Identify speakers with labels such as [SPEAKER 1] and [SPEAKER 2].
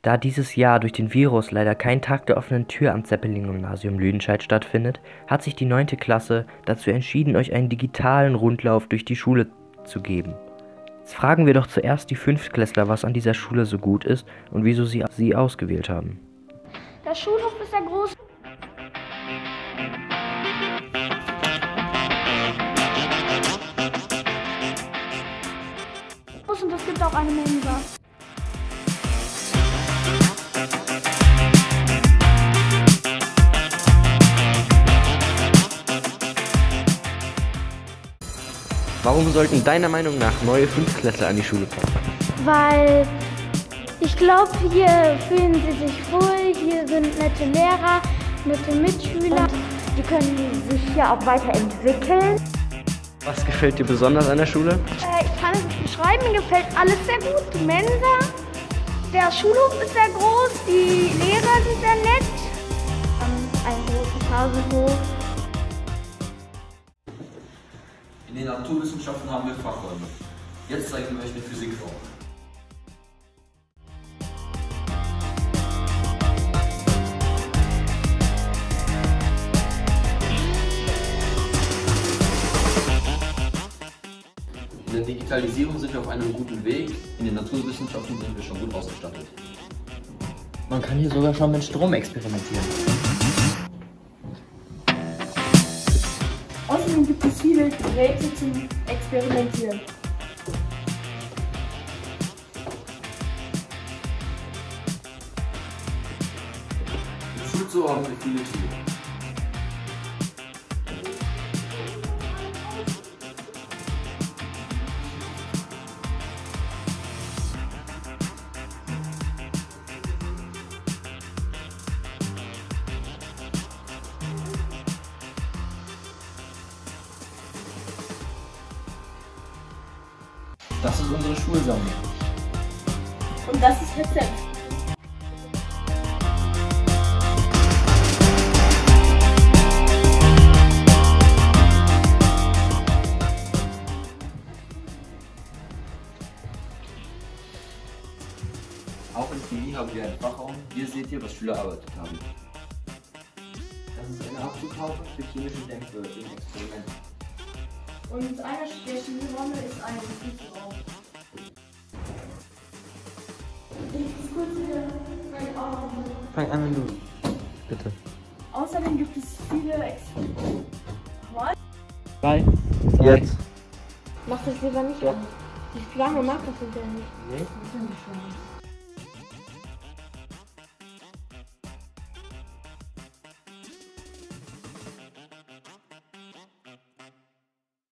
[SPEAKER 1] Da dieses Jahr durch den Virus leider kein Tag der offenen Tür am Zeppelin-Gymnasium Lüdenscheid stattfindet, hat sich die 9. Klasse dazu entschieden, euch einen digitalen Rundlauf durch die Schule zu geben. Jetzt fragen wir doch zuerst die Fünftklässler, was an dieser Schule so gut ist und wieso sie ausgewählt haben.
[SPEAKER 2] Der Schulhof ist sehr groß. Und es gibt auch eine Mensa.
[SPEAKER 1] Warum sollten deiner Meinung nach neue Fünftklässler an die Schule kommen?
[SPEAKER 2] Weil ich glaube, hier fühlen sie sich wohl, hier sind nette Lehrer, nette Mitschüler. Und die können sich hier auch weiterentwickeln.
[SPEAKER 1] Was gefällt dir besonders an der Schule?
[SPEAKER 2] Ich kann es nicht beschreiben, mir gefällt alles sehr gut. Die Mensa, der Schulhof ist sehr groß, die Lehrer sind sehr nett. Einen großen Pausenhof.
[SPEAKER 3] In den Naturwissenschaften haben wir Fachräume. Jetzt zeigen wir euch den Physikraum. In der Digitalisierung sind wir auf einem guten Weg, in den Naturwissenschaften sind wir schon gut ausgestattet.
[SPEAKER 1] Man kann hier sogar schon mit Strom experimentieren.
[SPEAKER 4] Außerdem gibt es viele Geräte zum Experimentieren.
[SPEAKER 3] Im Schulzoo haben wir viele Tiere. Das ist unsere Schulsammlung.
[SPEAKER 4] Und das ist Rezept.
[SPEAKER 3] Auch in Chemie haben wir einen Fachraum. Hier seht ihr, was Schüler erarbeitet haben. Das ist eine Abzughaube für chemische Dämpfe im Experiment.
[SPEAKER 4] Und einer der Chemieräume ist ein Prüfraum.
[SPEAKER 1] Fang an, wenn du. Bitte.
[SPEAKER 4] Außerdem gibt es viele Experimente.
[SPEAKER 1] 3, jetzt.
[SPEAKER 2] Mach das lieber nicht an. Die Flamme macht das hinterher nicht.
[SPEAKER 1] Nee?